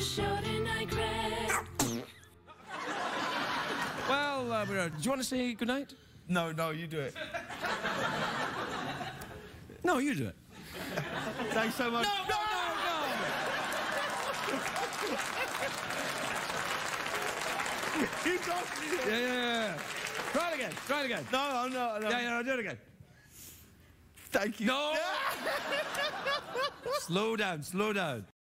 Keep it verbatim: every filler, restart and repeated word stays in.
short and I cried. Well, uh, do you want to say goodnight? No, no, you do it. No, you do it. Thanks so much. No, no, no, no! You got me. Yeah, yeah, yeah. Try it again. Try it again. No, I'm not. No. Yeah, yeah, no, do it again. Thank you. No! Slow down, slow down.